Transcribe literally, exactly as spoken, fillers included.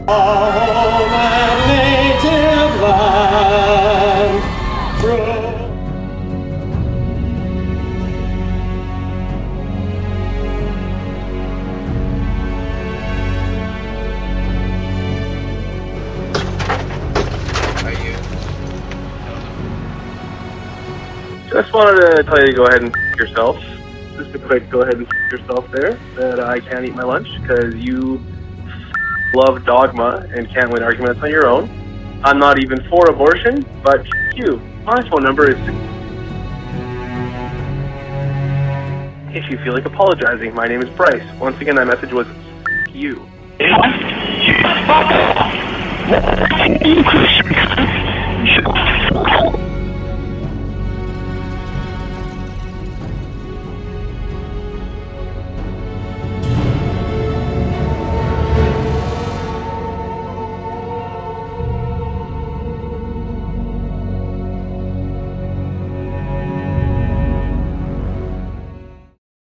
home and native land. Just wanted to tell you to go ahead and f*** yourself. Just a quick go ahead and f*** yourself there, that I can't eat my lunch because you love dogma and can't win arguments on your own. I'm not even for abortion, but f*** you. My phone number is... If you feel like apologizing, my name is Bryce. Once again, that message was f*** you. Fuck off!